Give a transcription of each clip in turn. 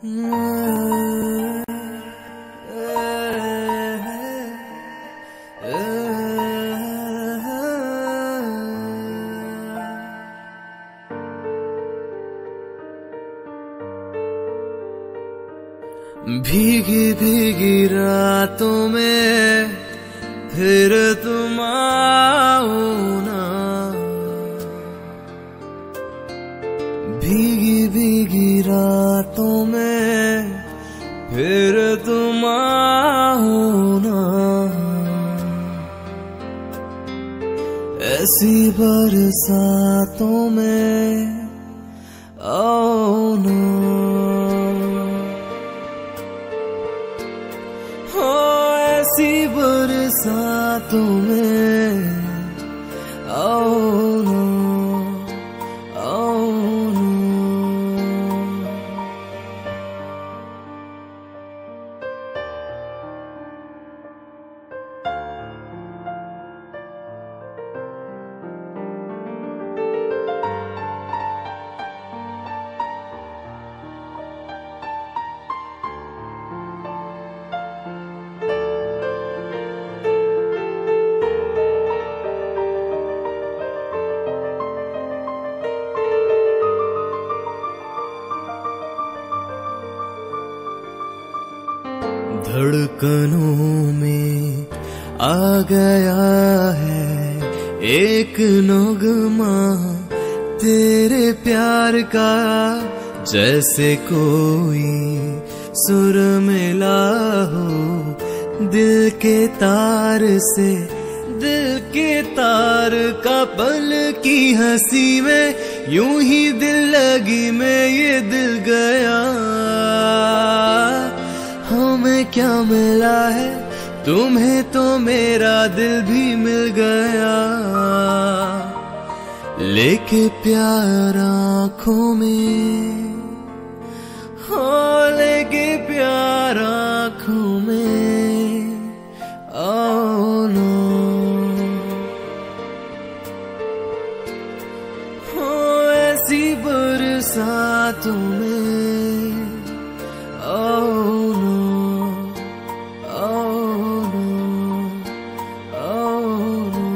भीगी भीगी रातों में फिर तुम आओ ना, भीगी भीगी रातों में फिर तुम आओ ना, ऐसी बरसातों में आओ ना, ऐसी बरसातों में आओ ना, आओ ना। धड़कनों में आ गया है एक नगमा तेरे प्यार का, जैसे कोई सुर मिला हो दिल के तार से, दिल के तार का पल की हंसी में, यूं ही दिल लगी में ये दिल गया। हमें क्या मिला है, तुम्हें तो मेरा दिल भी मिल गया, लेके प्यार आँखों में, हो लेके प्यार आँखों में आओ ना, हो ऐसी बरसातों में आओ ना, आओ ना, आओ ना।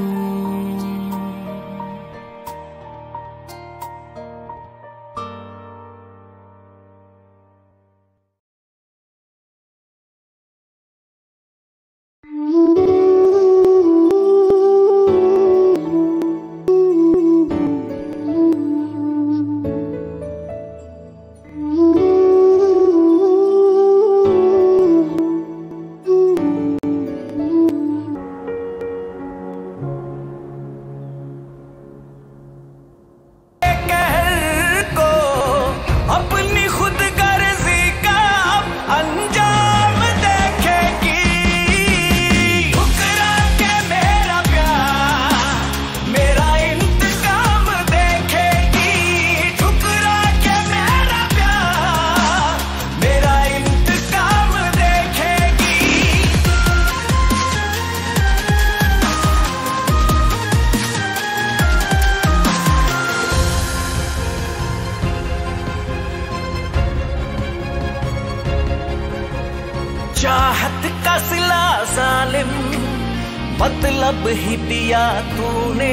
चाहत का सिला जालिम मतलब ही दिया तूने,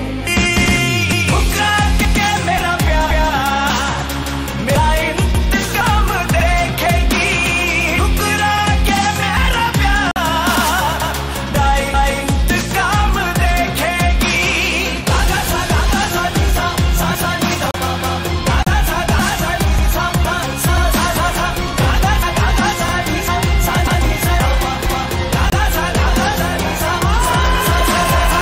ठुकरा के मेरा प्यार मेरा इंतकाम देखेगी, ठुकरा के मेरा प्यार मेरा इंतकाम देखेगी। गागा सा नी सा नी सा बाबा, गागा सा नी सा सा सा सा, गागा सा नी सा नी सा बाबा, गागा सा नी सा सा सा सा।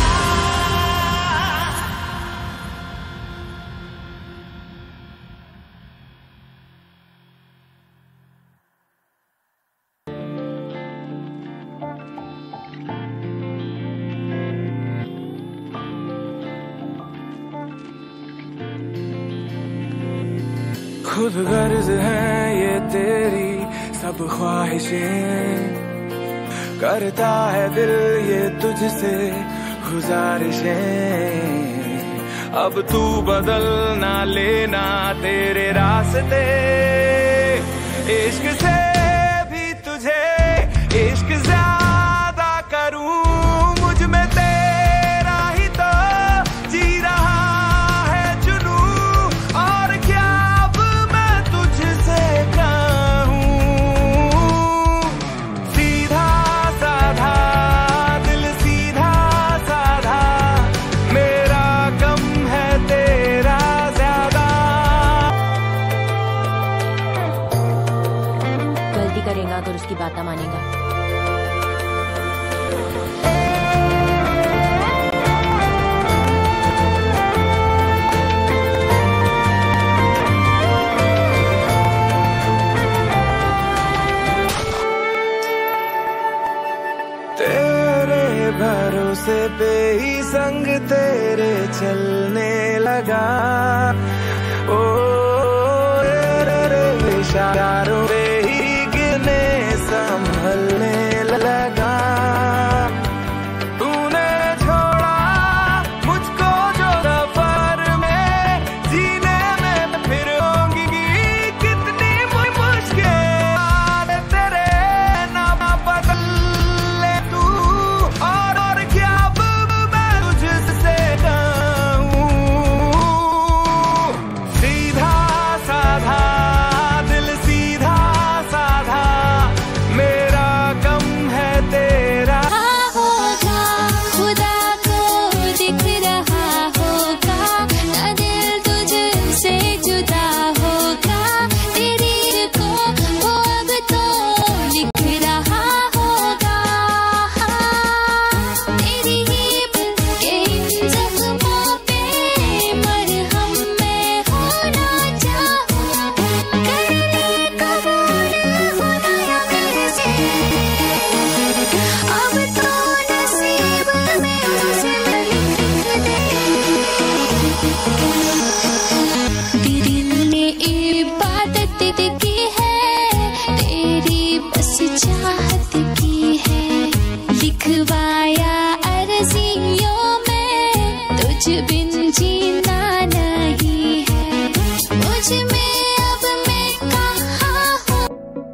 खुद गर्ज है ये तेरी सब ख्वाहिशें, करता है दिल ये तुझसे गुजारिशें, अब तू बदल ना लेना तेरे रास्ते, इश्क से भी तुझे इश्क ज्यादा करूं, मुझ में तेरा ही तो जी रहा है जुनू, और क्या अब मैं तुझसे कहूं। सीधा साधा दिल सीधा साधा, मेरा कम है तेरा ज्यादा। गलती करेगा तो उसकी बात ना मानेगा। तेरे भरोसे पे ही संग तेरे चलने लगा, ओ रे इशारों पे ही गिने संभलने लगा। तूने छोड़ा मुझको जो सफर में, जीने में फिर होंगी कितनी मुश्किल, तेरे ना बदल ले तू, और क्या अब मैं तुझसे कहूं। सीधा साधा दिल सीधा साधा, मेरा कम है तेरा। होगा खुदा को दिख रहा होगा, ना दिल तुझसे जुदा होगा, तेरी को वो अब तो लिख रहा होगा। तेरी ही के इन जख्मों पे मरहम मैं होना चाहूं, कर ले कबूल खुदाया मेरे से, अब तो नसीब में उसे लिख दे। दिल ने इबादत की है, तेरी बस चाहत की है, लिखवाया अर्जियों में तुझ बिन जीना नहीं है, मुझ में अब मैं कहाँ हूँ।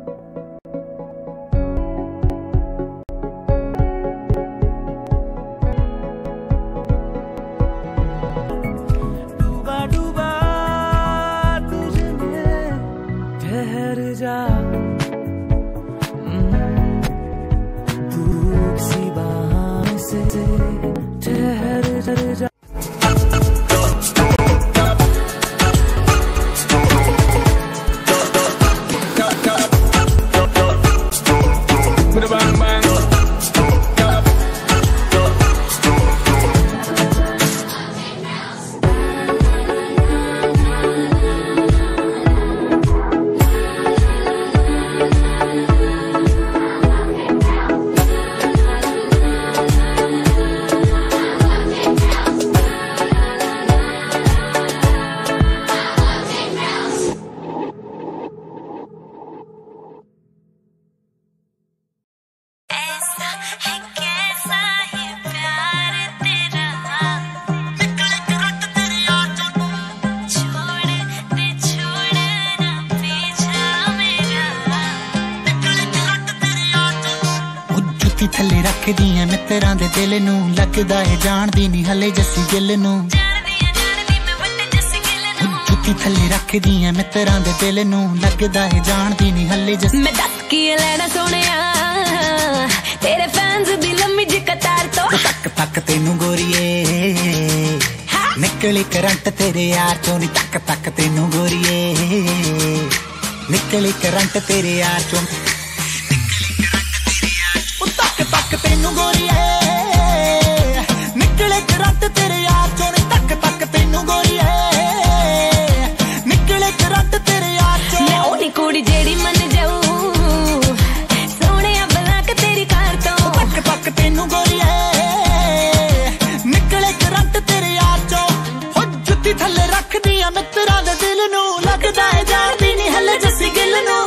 डूबा डूबा तुझमें ठहर जा, धूप सी बाहों से ठहर जा। ऐसा है कैसा है प्यार तेरा, छोड़ दे छोड़ना पीछा मेरा। जुत्ती थल्ले रखदी ऐ मित्तरां दे दिल नूं, लगदा है जाणदी नी हले जस्सी गिल नूं। जुत्ती थल्ले रखदी ऐ मित्तरां दे दिल नूं, लगदा है जाणदी नी हले जस्सी। मैं दस की लेना सोनिया तेरे फैंस दी लम्मी जी कतार तो, तक तक तेनू गोरीए निकली करंट तेरे यार चों नी, तक तक तेनू गोरीए निकली करंट तेरे यार चों। तक तक तेनू गोरीए निकले करंट तेरे यार चों नी, तक तक तेनू गोरीए निकले करंट तेरे यार चों। मैं ओनी कुड़ी जेड़ी मन जाऊं सोने बला के तेरी कार तो, तक तक तेनू गोरीए निकले करंट तेरे यार चों। हो जुत्ती थल्ले रखदी ऐ मित्तरां दे दिल नूं, लगदा है जाणदी नी हले जस्सी गिल नूं।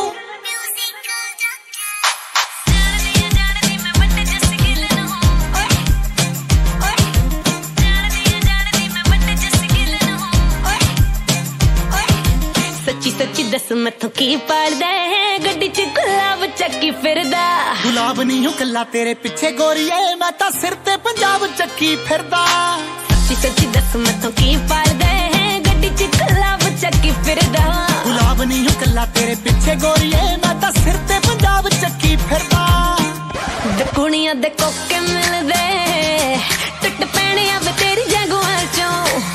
सच्ची सच्ची दस मथों की पाड़ दे गड्डी च गुलाब चक्की फिरदा। गुलाब नहीं हूँ कल्ला तेरे पीछे गोरीए, मैं ता सिर ते पंजाब चक्की फिरदा। सच्ची सच्ची दस मथों की पार दे, गड्डी च गुलाब चक्की फिरदा। गुलाब नहीं हूँ कल्ला तेरे पीछे गोरीए, मैं ता सिर ते पंजाब चक्की फिरदा। कुड़ियां दे कोके मिलदे, टुट पैणे आवे तेरी जगुआं चों।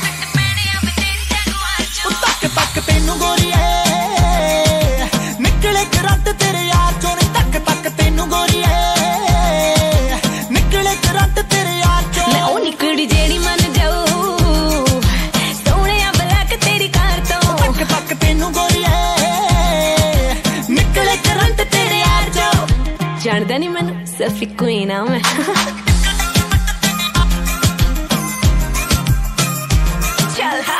तक तक तेनू गोरीए निकले करंट तेरे यार चों, तक तक तेनू गोरीए निकले करंट तेरे यार चों। मैं ओ निकड़ी जेड़ी मन जाऊं, सोहणिया ब्लैक तेरी कार तो। तक तक तेनू गोरीए निकले करंट तेरे यार चों। जानदा नहीं मैनू सफी क्वीन आ मैं। चल हा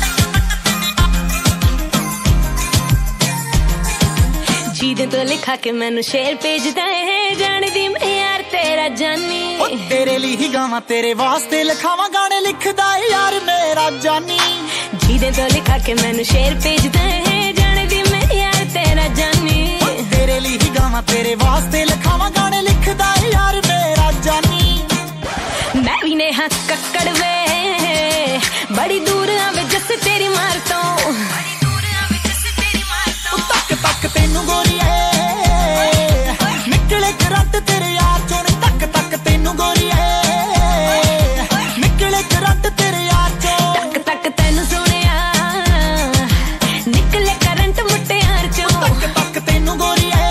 जीदे तो लिखा के मैनू शेर भेजदा है, जानदी मैं यार तेरा जानी। ओ तेरे लिए ही गावां तेरे वास्ते लिखावां गाने लिखदा यार मेरा जानी। जीदे तो लिखा के मैनू शेर भेजदा है, जानदी मैं यार तेरा जानी। तेरे लिए ही गावां तेरे वास्ते लिखावां गाने लिखदा यार मेरा जानी। मैं भी ने हक कक्कड़ वे, बड़ी दूर आवे जस तेरी मार तो। तक तक तेनू गोरीए निकले करंट तेरे यार चों, तक तक तेनू गोरीए निकले करंट तेरे यार चों। तक तक तेनू सोहणिया निकले करंट मुटियार चों। तक तक तेनू गोरीए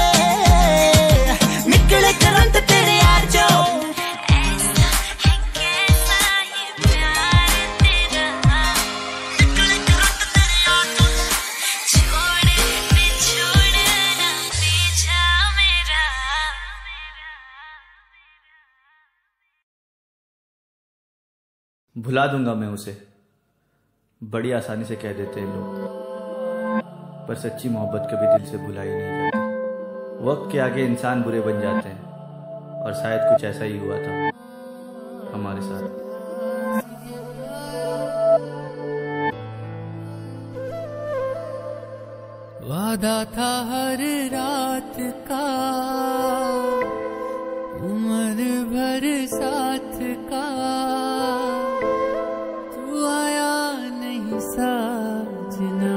निकले करंट तेरे यार चों। भुला दूंगा मैं उसे, बड़ी आसानी से कह देते हैं लोग, पर सच्ची मोहब्बत कभी दिल से भुलाई नहीं जाती। वक्त के आगे इंसान बुरे बन जाते हैं, और शायद कुछ ऐसा ही हुआ था हमारे साथ। वादा था हर रात का, उम्र भर साथ का, तू आया नहीं साजना।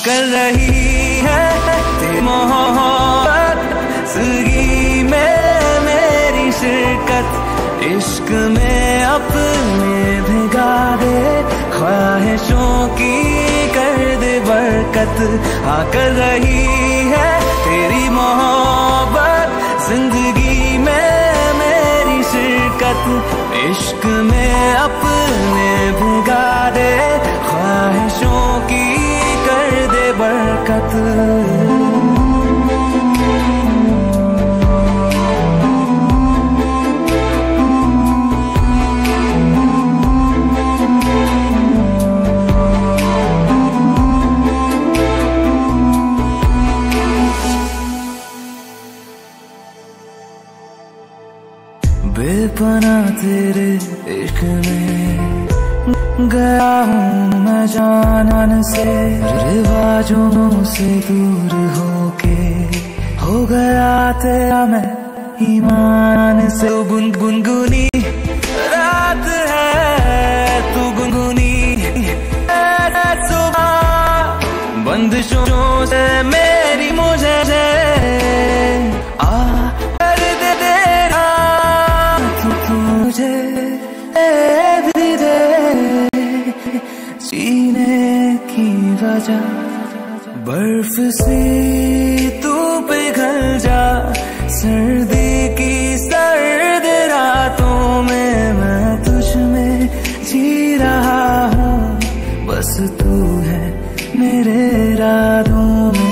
कर रही है तेरी मोहब्बत, जिंदगी में मेरी शिरकत, इश्क में अपने भिगा दे, ख्वाहिशों की कर दे बरकत। हाँ कर रही है तेरी मोहब्बत, जिंदगी में मेरी शिरकत, इश्क में अपने भिगा दे, ख्वाहिशों की कर दे बरकत। बेपनाह तेरे इश्क में गया हूँ मैं जान से, रिवाजों से दूर होके हो गया तेरा मैं ईमान से। गुनगुनी रात है तू गुनगुनी सुबह, बंदिशों से मेरी मुझे भी दे जीने की वजह, बर्फ सी तू पिघल जा, सर्दी की सर्द रातों में मैं तुझ में जी रहा हूँ, बस तू है मेरे रातों में।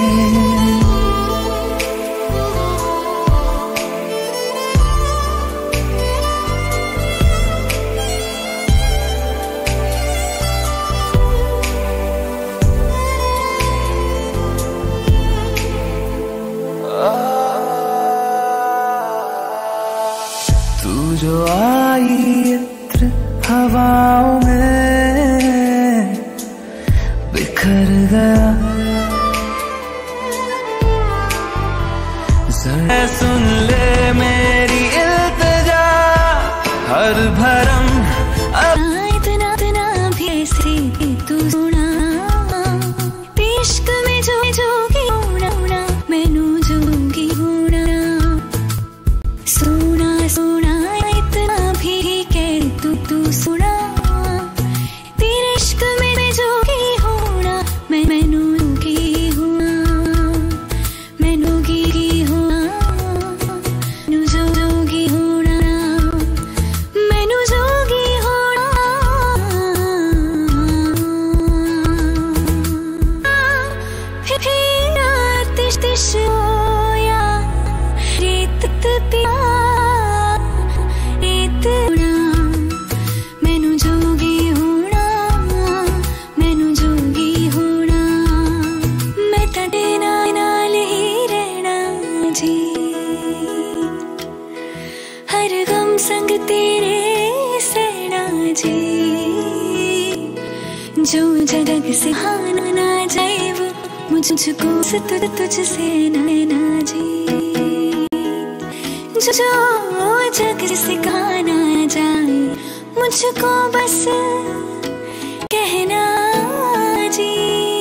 जो आई इत्र हवाओं में बिखर गया, जरा सुन ले मेरी इल्तिजा, हर भरम इतना इतना भी ऐसे तू सुना, इश्क में जोगी होना, मैनू जोगी होना, सोना सोना तू सुना, तेरे इश्क में जोगी होना, मैनू जोगी होना, मैनू जोगी होना, मैनू जोगी होना, मैनू जोगी होना। फिर आतिश तिश होया, रेत पिया रेत उड़ा, मैनू जोगी होना, मैनू जोगी होना, मैं तेरे नाल ही रहना जी, हर गम संग तेरे सहना जी, जो जग से हाना ना जाए वो मुझको तुझसे नैना जी, जो जग से कहा ना जाए मुझको बस कहना जी।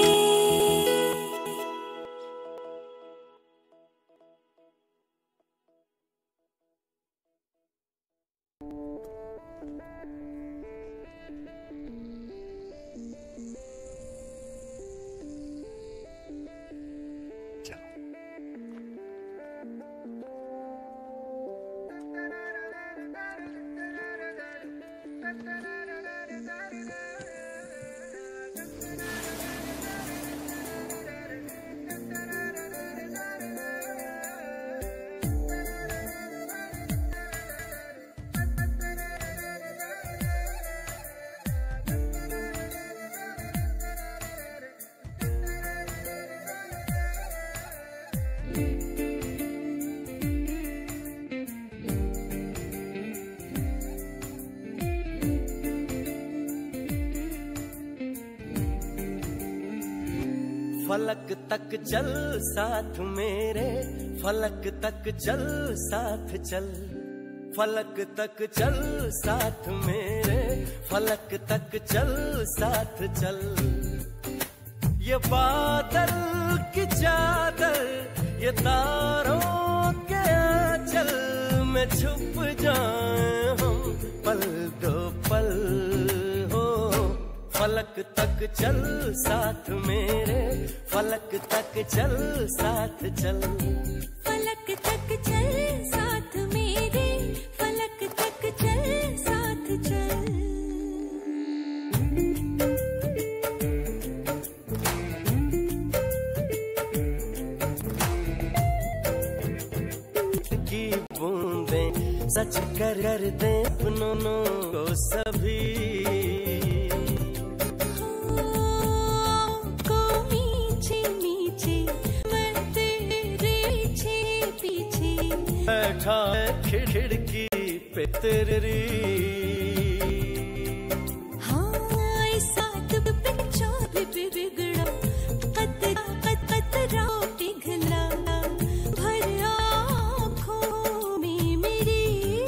फलक तक चल साथ मेरे, फलक तक चल साथ चल, फलक तक चल साथ मेरे, फलक तक चल साथ चल। ये बादल की चादर, ये तारों के आंचल में छुप जाए हम पल दो पल हो। फलक तक चल साथ मेरे, फलक तक चल साथ चल, फलक तक चल साथ मेरे, फलक तक चल साथ चल। की बूंदें सच कर दे अपनों को सभी, को मीठे मीठे मैं तेरे पीछे पीछे बैठा खिड़की पे तेरी। हाँ ऐसा तुम पिक्चर बिगड़ा, कतरा पिघला भर आँखों में मेरी।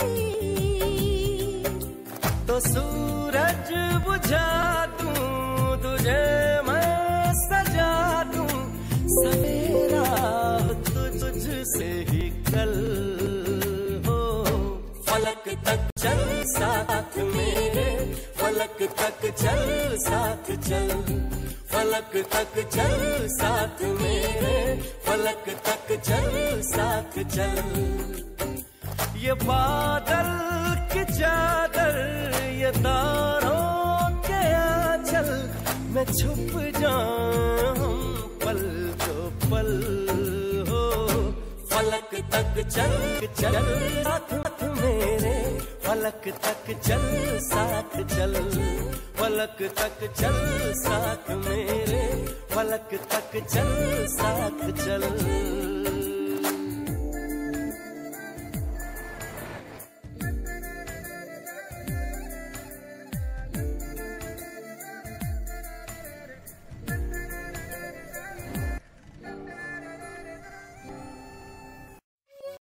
तो सूरज बुझा दूं तुझे मैं सजा दूं, सवेरा तुझसे ही कल हो। फलक तक चल साथ मेरे, फलक तक चल साथ चल, फलक तक चल साथ मेरे, फलक तक चल साथ चल। ये बादल की चादर, ये तारों के आंचल में छुप जाऊं हम पल दो पल हो। फलक तक चल चल साथ मेरे, फलक तक चल साथ चल, फलक तक चल साथ मेरे, फलक तक चल साथ चल।